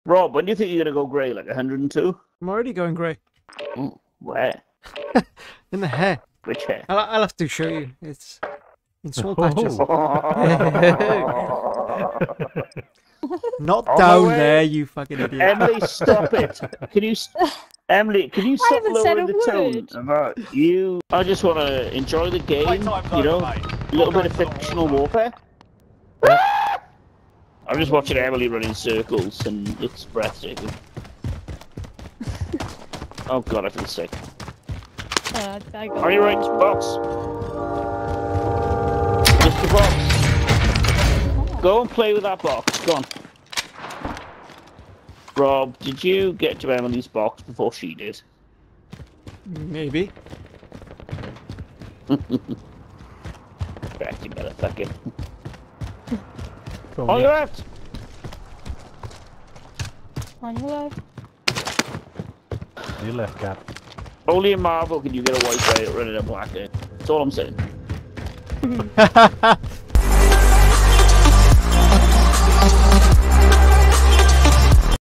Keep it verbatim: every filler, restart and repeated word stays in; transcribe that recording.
Rob, when do you think you're gonna go grey? Like one hundred and two? I'm already going grey. Oh, where? In the hair. Which hair? I'll, I'll have to show you. It's in small patches. Not On down my way. there, you fucking idiot. Emily, stop it! Can you, st Emily? Can you stop haven't said lowering a the tone? word. About you. I just want to enjoy the game. You know, a little bit of fictional warfare. I'm just watching Emily run in circles, and it's breathtaking. Oh god, I feel sick. Uh, I got Are you right, box? Just the box. Go and play with that box. Go on. Rob, did you get to Emily's box before she did? Maybe. Back, you motherfucker. Go on, On yeah. your left! on your left. You left, Cap. Only in Marvel can you get a white ray running a black hair. That's all I'm saying.